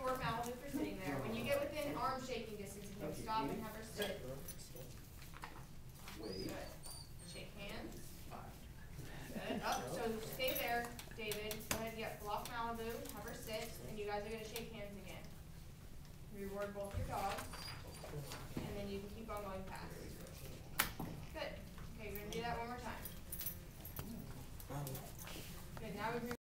reward Malibu for sitting there. When you get within arm shaking distance, you can stop and have her sit. Wait. Good. Shake hands. Good. Up. So stay there, David. Go ahead. Yep. Block Malibu. Have her sit, and you guys are gonna shake hands again. Reward both your dogs, and then you can keep on going past. Good. Okay, you're gonna do that one more time. Good. Now we